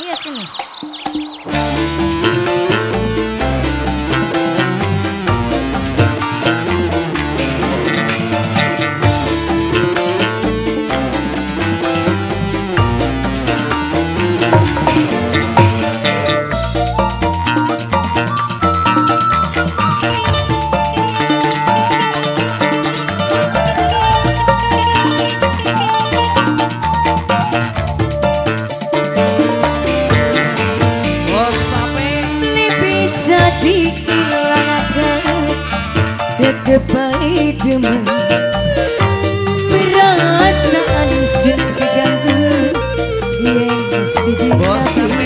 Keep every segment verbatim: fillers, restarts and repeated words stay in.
Ayo sini. Kepai demen perasaan sing keganggu yang sedih Bos tapi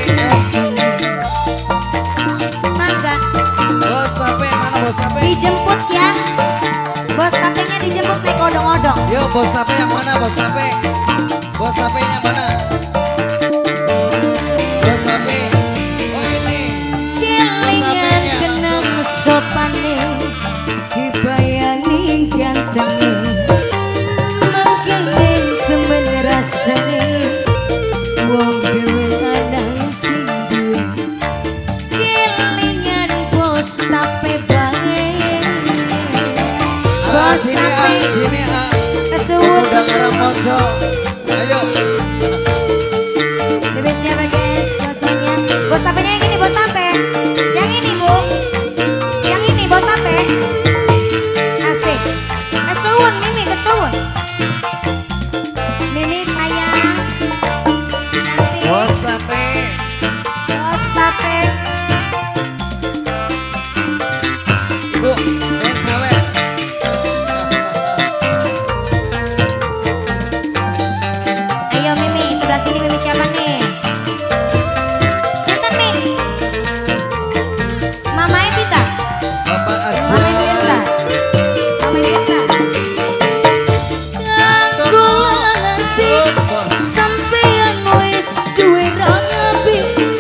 Mangga Bos tapi mana bos tapi dijemput ya. Bos tapenya dijemput naik odong-odong. Yuk bos tapi yang mana bos tapi Bos tapi-nya mana Bos tapi oh ini Kelingan kenang sopane dibayangin ganteng mangkene temen rasane wong dewe anang sing duwe kelingan bos tape bae. Ah, Bos sini tapi ah, sini ah kesuwun udah ngarang mojo ayo Bebe siapa guys fotonya? Bos tapenya yang ini bos tape. Yang ini bu. Yang ini bos tape. Asik. Kesuwun Mimi kesuwun. Mimi sayang. Cantik. bos tapi Bos tape. ibu main sawer Ayo Mimi sebelah sini Mimi siapa nih? Sinten Mi? Mama Evita. bapak aja Mama Evita. Mama Evita. nganggo nganti bos sampeyan wis duwe rapi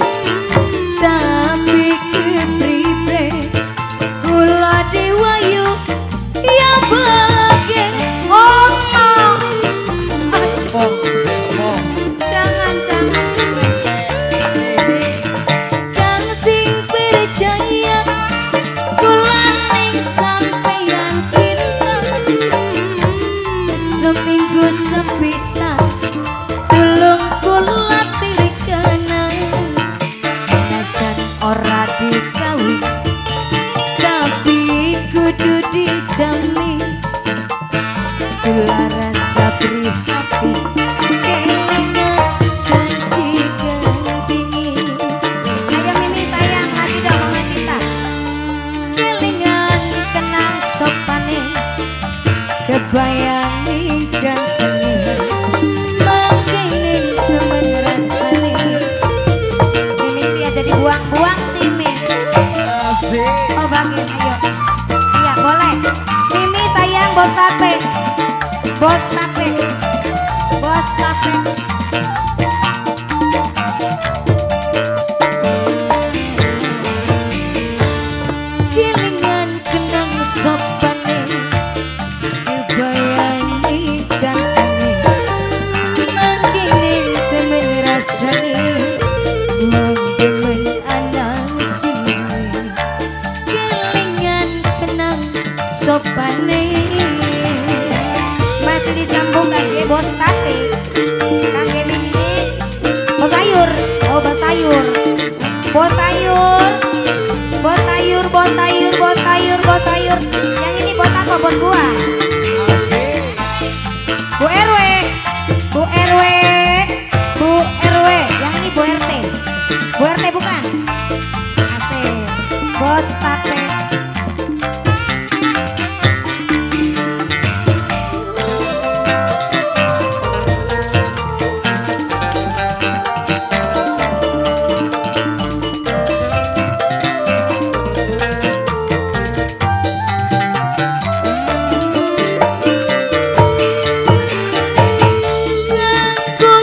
tapi kepribe kula dewayu ya bagian Ngomong. Aja. mong mong Jangan jangan jangan. kang sing percaya kula ning sampeyan cinta seminggu sepisah tulung kula pilih kenang najan ora dikawin tapi kudu dijamin kula rasa prihatin kelingan janji dingin Ayo Mimi sayang lagi dong Mama Evita. kelingan kenang sopane kebayangin gantengnya mangkene temen rasane Mimi sih ya jadi buang-buang sih Mi. asik Oh bagian ayo. Iya boleh. Mimi sayang bos tape. Bos tape. Bos tape. kelingan kenang sopane kebayangin gantengnya mangkene temen rasane wong demen anang sini kelingan kenang sopane Masih disambung kangge bos tape. Kangge Mimi. Bos sayur. Oh bos sayur. Bos sayur. Bos sayur, bos sayur, bos sayur, bos sayur. Yang ini bos apa? Bos buah. asik Bu R W. Bu R W. Bu R W. Yang ini Bu R T. Bu R T bukan? Asik. Bos tape. nganggo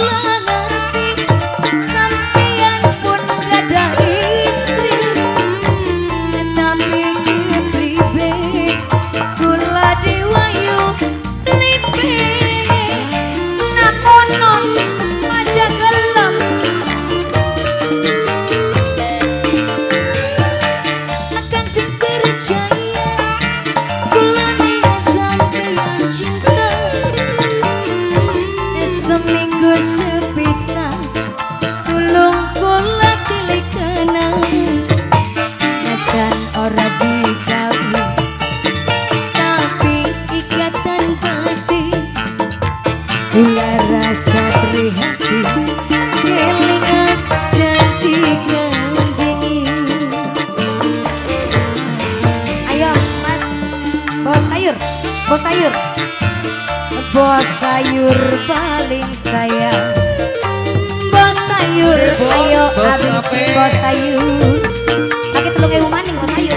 bos sayur paling sayang. Bos sayur, Bos, ayo bos habisin ape? bos sayur. Pakai telung ewu maning bos sayur.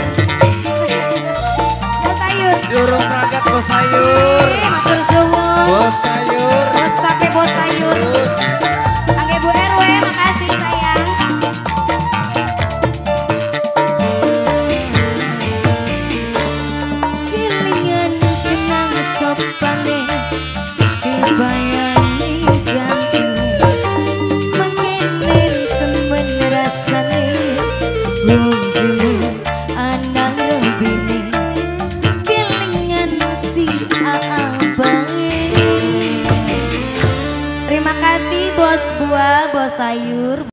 Bos sayur. Jurung ragat bos sayur. Eh, matur suwun. Bos sayur. Bos tape bos sayur. Kangge Bu R W, makasih sayang. Gilingan kenang sopane dibayani ganteng. Mengene temen rasane wong dulu anang lebine. Gilingan si aabae. Terima kasih bos buah, bos sayur.